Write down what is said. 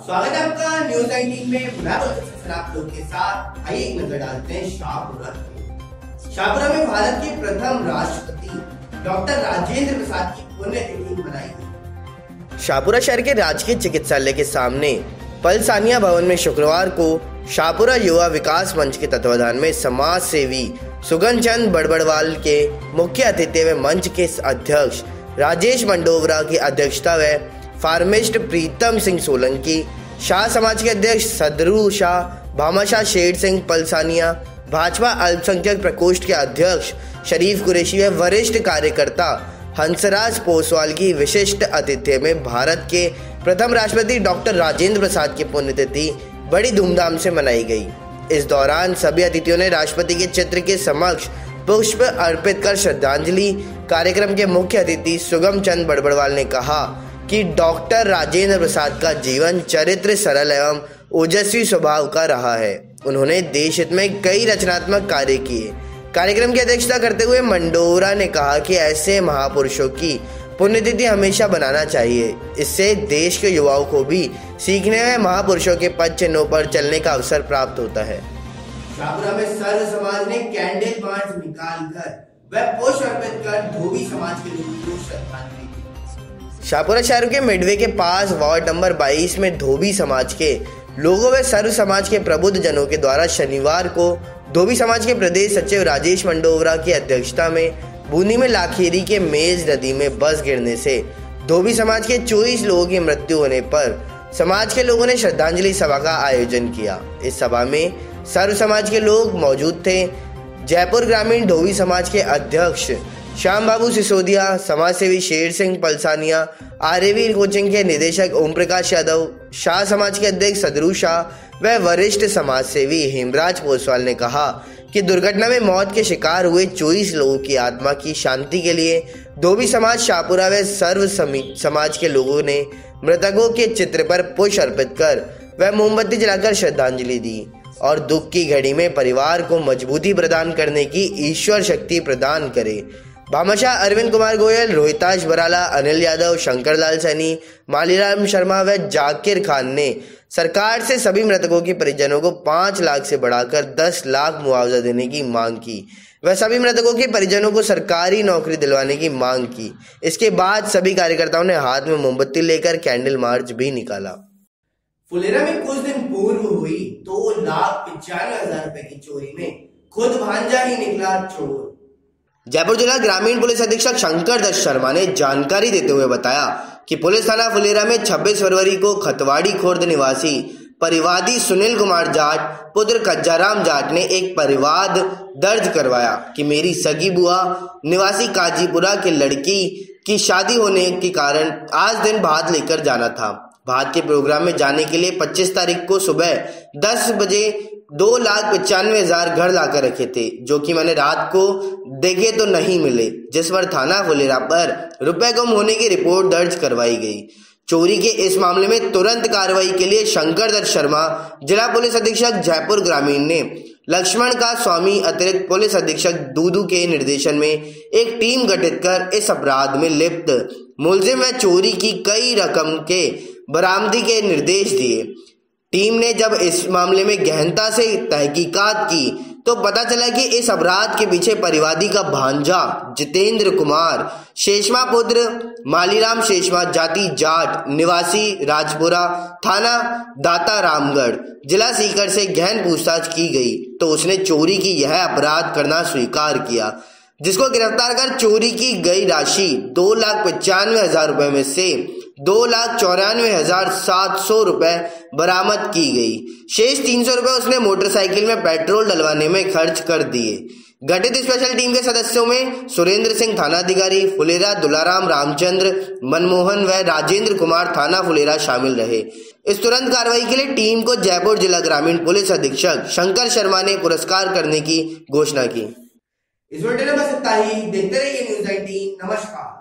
स्वागत है आपका न्यूज 19 में। मैं आप लोग के साथ आइए एक नजर डालते हैं शाहपुरा। शाहपुरा में भारत के प्रथम राष्ट्रपति डॉक्टर राजेंद्र प्रसाद की पुण्यतिथि मनाई गई। शाहपुरा शहर के राजकीय चिकित्सालय के सामने पलसानिया भवन में शुक्रवार को शाहपुरा युवा विकास मंच के तत्वाधान में समाज सेवी सुगन चंद बड़बड़वाल के मुख्य अतिथि व मंच के अध्यक्ष राजेश मंडोवरा की अध्यक्षता व फार्मिस्ट प्रीतम सिंह सोलंकी, शाह समाज के अध्यक्ष सदरू शाह, भामाशाह शेर सिंह पलसानिया, भाजपा अल्पसंख्यक प्रकोष्ठ के अध्यक्ष शरीफ कुरैशी व वरिष्ठ कार्यकर्ता हंसराज पोसवाल की विशिष्ट आतिथ्य में भारत के प्रथम राष्ट्रपति डॉक्टर राजेंद्र प्रसाद की पुण्यतिथि बड़ी धूमधाम से मनाई गई। इस दौरान सभी अतिथियों ने राष्ट्रपति के चित्र के समक्ष पुष्प अर्पित कर श्रद्धांजलि। कार्यक्रम के मुख्य अतिथि सुगम चंद बड़बड़वाल ने कहा कि डॉक्टर राजेंद्र प्रसाद का जीवन चरित्र सरल एवं ओजस्वी स्वभाव का रहा है। उन्होंने देश हित में कई रचनात्मक कार्य किए। कार्यक्रम की अध्यक्षता करते हुए मंडोवरा ने कहा कि ऐसे महापुरुषों की पुण्यतिथि हमेशा बनाना चाहिए। इससे देश के युवाओं को भी सीखने में महापुरुषों के पद चिन्हों पर चलने का अवसर प्राप्त होता है। शाहपुरा में सर्व समाज ने कैंडल मार्च निकालकर व पुष्प अर्पित कर धोबी समाज के लोगों को श्रद्धांजलि दी। शाहपुरा शहर के मिडवे के पास वार्ड नंबर 22 में धोबी समाज के लोगों व सर्व समाज के प्रबुद्ध जनों के द्वारा शनिवार को धोबी समाज के प्रदेश सचिव राजेश मंडोवरा की अध्यक्षता में बूंदी में लाखेरी के मेज नदी में बस गिरने से धोबी समाज के 24 लोगों की मृत्यु होने पर समाज के लोगों ने श्रद्धांजलि सभा का आयोजन किया। इस सभा में सर्व समाज के लोग मौजूद थे। जयपुर ग्रामीण धोबी समाज के अध्यक्ष श्याम बाबू सिसोदिया, समाज सेवी शेर सिंह पलसानिया, आर्यवीर कोचिंग के निदेशक ओम प्रकाश यादव, शाह समाज के अध्यक्ष सदरू शाह व वरिष्ठ समाज सेवी हेमराज पोसवाल ने कहा कि दुर्घटना में मौत के शिकार हुए 24 लोगों की आत्मा की शांति के लिए धोबी समाज शाहपुरा व सर्व समाज के लोगों ने मृतकों के चित्र पर पुष्प अर्पित कर व मोमबत्ती जलाकर श्रद्धांजलि दी और दुख की घड़ी में परिवार को मजबूती प्रदान करने की ईश्वर शक्ति प्रदान करे। भामाशाह अरविंद कुमार गोयल, रोहिताश बराला, अनिल यादव, शंकर लाल सैनी, मालीराम शर्मा व जाकिर खान ने सरकार से सभी मृतकों के परिजनों को 5 लाख से बढ़ाकर 10 लाख मुआवजा देने की मांग की। वह सभी मृतकों के परिजनों को सरकारी नौकरी दिलवाने की मांग की। इसके बाद सभी कार्यकर्ताओं ने हाथ में मोमबत्ती लेकर कैंडल मार्च भी निकाला। फुलेरा में कुछ दिन पूर्व हुई 2,95,000 रुपए की चोरी में खुद भांजा ही निकला चोर। जयपुर जिला ग्रामीण पुलिस अधीक्षक शंकर दत्त शर्मा ने जानकारी देते हुए बताया कि पुलिस थाना फुलेरा में 26 फरवरी को खतवाड़ी खुर्द निवासी परिवादी सुनील कुमार जाट पुत्र कज्जाराम जाट ने एक परिवाद दर्ज करवाया कि मेरी सगी बुआ निवासी काजीपुरा के लड़की की शादी होने के कारण आज दिन भात लेकर जाना था। भात के प्रोग्राम में जाने के लिए 25 तारीख को सुबह 10 बजे 2,95,000 घर लाकर रखे थे, जो कि मैंने रात को देखे तो नहीं मिले, जिस पर थाना फुलेरा पर रुपए गुम होने की रिपोर्ट दर्ज करवाई गई। चोरी के इस मामले में तुरंत कार्रवाई के लिए शंकर दत्त शर्मा जिला पुलिस अधीक्षक जयपुर ग्रामीण ने लक्ष्मण का स्वामी अतिरिक्त पुलिस अधीक्षक दूदू के निर्देशन में एक टीम गठित कर इस अपराध में लिप्त मुलजिम व चोरी की कई रकम के बरामदी के निर्देश दिए। टीम ने जब इस मामले में गहनता से तहकीकात की तो पता चला कि इस अपराध के पीछे परिवादी का भांजा जितेंद्र कुमार शेषमा पुत्र मालीराम शेषमा जाति जाट निवासी राजपुरा थाना दाता रामगढ़ जिला सीकर से गहन पूछताछ की गई तो उसने चोरी की यह अपराध करना स्वीकार किया, जिसको गिरफ्तार कर चोरी की गई राशि 2,95,000 रुपए में से 2,94,700 रुपए बरामद की गई। शेष 300 रुपए उसने मोटरसाइकिल में पेट्रोल डलवाने में खर्च कर दिए। गठित स्पेशल टीम के सदस्यों में सुरेंद्र सिंह थानाधिकारी फुलेरा, दुलाराम रामचंद्र, मनमोहन व राजेंद्र कुमार थाना फुलेरा शामिल रहे। इस तुरंत कार्रवाई के लिए टीम को जयपुर जिला ग्रामीण पुलिस अधीक्षक शंकर शर्मा ने पुरस्कार करने की घोषणा की। इस वीडियो में बस इतना ही। देखते रहिए न्यूज 19। नमस्कार।